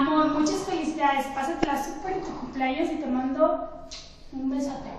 amor, muchas felicidades. Pásatela súper en tu cumpleaños y te mando un besote.